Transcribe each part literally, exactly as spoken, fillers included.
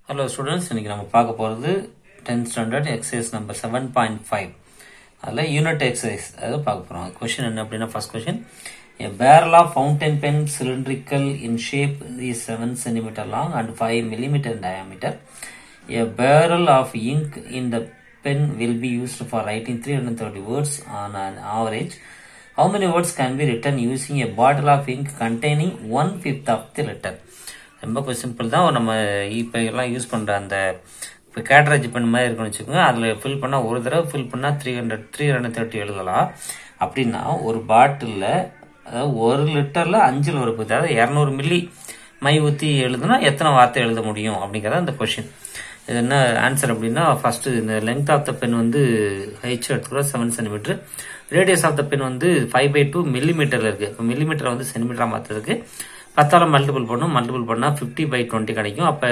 Hello students, இன்னைக்கு நம்ம பார்க்க போறது tenth standard exercise number seven point five. அதுல unit exercise அது பார்க்க போறோம். Question என்ன அப்படினா first question. A barrel of fountain pen cylindrical in shape is seven centimeter long and five millimeter in diameter. A barrel of ink in the pen will be used for writing three hundred thirty words on an average. How many words can be written using a bottle of ink containing one fifth of the letter? ரொம்ப simple தான். நம்ம இப்போ எல்லாம் use பண்ணுற அந்த இப்போ cartridge pen மாதிரி இருக்குன்னு வச்சுக்கோங்க. அதில் ஃபில் பண்ணால் ஒரு தடவை ஃபில் பண்ணால் three hundred three hundred thirty எழுதலாம். அப்படின்னா ஒரு பாட்டிலில் அதாவது ஒரு லிட்டரில் அஞ்சில் ஒரு பத்து அதாவது இரநூறு மில்லி மை ஊற்றி எழுதுனா எத்தனை வார்த்தை எழுத முடியும் அப்படிங்கிறத அந்த கொஷின். இது என்ன ஆன்சர் அப்படின்னா ஃபர்ஸ்ட் இந்த லென்த் ஆஃப் த பென் வந்து ஹைச் எடுத்துக்கிறோம் seven centimetre. Radius of the pen வந்து ஃபைவ் பை டூ மில்லிமீட்டரில் இருக்குது. இப்போ மில்லிமீட்டரை வந்து சென்டிமீட்டராக மாற்றுறதுக்கு பத்தால மல்டிபிள் பண்ணும். மல்டிபிள் பண்ணால் ஃபிஃப்டி பை டுவெண்ட்டி கிடைக்கும். அப்போ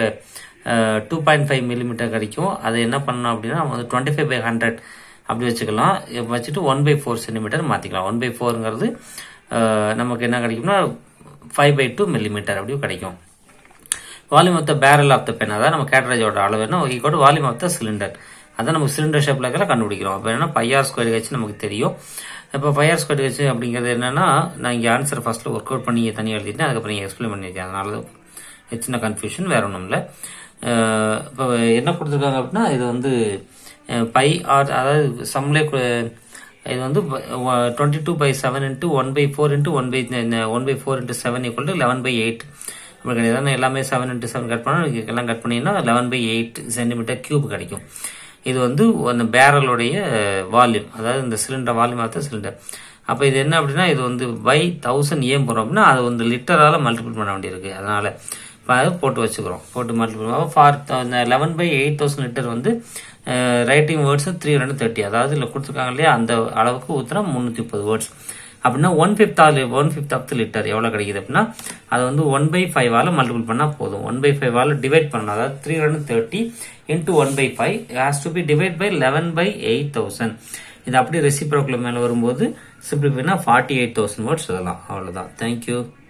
டூ பாயிண்ட் ஃபைவ் மில்லிமீட்டர் கிடைக்கும். அதை என்ன பண்ணணும் அப்படின்னா நம்ம வந்து டுவெண்ட்டி ஃபைவ் பை ஹண்ட்ரட் அப்படி வச்சுக்கலாம். வச்சுட்டு ஒன் பை ஃபோர் சென்டிமீட்டர் மாற்றிக்கலாம். ஒன் பை ஃபோருங்கிறது நமக்கு என்ன கிடைக்கும்னா ஃபைவ் பை டூ மில்லிமீட்டர் அப்படியும் கிடைக்கும். Volume of the barrel of the pen அதான் நம்ம கேட்ரேஜோட அளவு என்ன equal volume of the cylinder அதான் நம்ம சிலிண்டர் ஷேப்ல இருக்கிற கண்டுபிடிக்கிறோம். அப்போ என்னன்னா பையார் ஸ்கொயர் ஹெச் நமக்கு தெரியும். இப்போ பையார் ஸ்கொயர் ஹெச் அப்படிங்கிறது என்னன்னா நான் இங்கே ஆன்சர் ஃபர்ஸ்ட்ல ஒர்க் அவுட் பண்ணி தனியாக எழுதிட்டேன். அதுக்கப்புறம் நீங்கள் எக்ஸ்பிளைன் பண்ணியிருக்கேன். அதனால ஹெச்ன கன்ஃபியூஷன் வேற ஒன்றும் இல்லை. இப்போ என்ன கொடுத்துருக்காங்க அப்படின்னா இது வந்து பை ஆர் அதாவது சம்லே இது வந்து twenty two by seven into one by four into one by one by four into seven equal to eleven by eight அப்படி கிடையாது. எல்லாமே செவன் இன்ட்டு செவன் கட் பண்ணால் எல்லாம் கட் பண்ணிங்கன்னா eleven by eight centimetre cube கிடைக்கும். இது வந்து அந்த பேரலுடைய வால்யூம் அதாவது இந்த cylinder volume of the cylinder. அப்போ இது என்ன அப்படின்னா இது வந்து பை தௌசண்ட் ஏன் போகிறோம் அப்படின்னா அது வந்து லிட்டரால் மல்டிபிள் பண்ண வேண்டியிருக்கு. அதனால இப்போ அதை போட்டு வச்சுக்கிறோம். போட்டு மல்டிபிள் பண்ணுவோம். For eleven by eight thousand litre வந்து writing words three hundred thirty அதாவது இல்லை கொடுத்துருக்காங்க இல்லையா அந்த அளவுக்கு ஊற்றுனா முந்நூற்றி முப்பது வேர்ட்ஸ் அப்படின்னா one fifth all one fifth of the litre எவ்வளோ கிடைக்குது அப்படின்னா அது வந்து ஒன் பை ஃபைவ் ஆல மல்டிபிள் பண்ணால் போதும். ஒன் பை ஃபைவ் ஆல டிவைட் பண்ணணும். அதாவது three hundred thirty into one by five has to be divide by eleven by eight thousand. இது அப்படி ரெசிப்ரோக்கில் மேலே வரும்போது சிம்பிளிஃபைனா ஃபார்ட்டி எயிட் தௌசண்ட் வேர்ட்ஸ் சொல்லலாம். அவ்வளோதான். தேங்க்யூ.